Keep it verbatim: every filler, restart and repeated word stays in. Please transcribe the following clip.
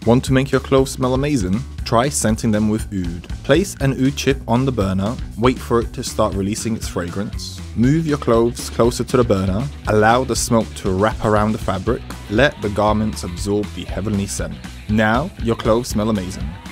Want to make your clothes smell amazing? Try scenting them with oud. Place an oud chip on the burner, wait for it to start releasing its fragrance. Move your clothes closer to the burner, allow the smoke to wrap around the fabric, let the garments absorb the heavenly scent. Now your clothes smell amazing.